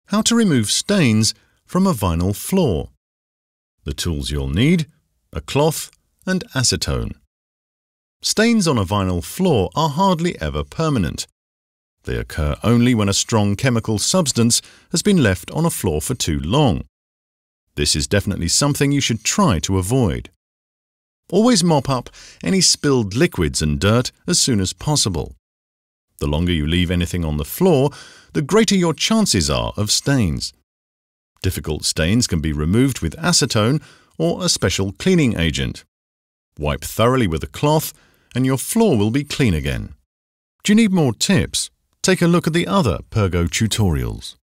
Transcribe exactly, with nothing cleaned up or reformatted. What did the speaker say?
How to remove stains from a vinyl floor. The tools you'll need: a cloth and acetone. Stains on a vinyl floor are hardly ever permanent. They occur only when a strong chemical substance has been left on a floor for too long. This is definitely something you should try to avoid. Always mop up any spilled liquids and dirt as soon as possible. The longer you leave anything on the floor, the greater your chances are of stains. Difficult stains can be removed with acetone or a special cleaning agent. Wipe thoroughly with a cloth and your floor will be clean again. Do you need more tips? Take a look at the other Pergo tutorials.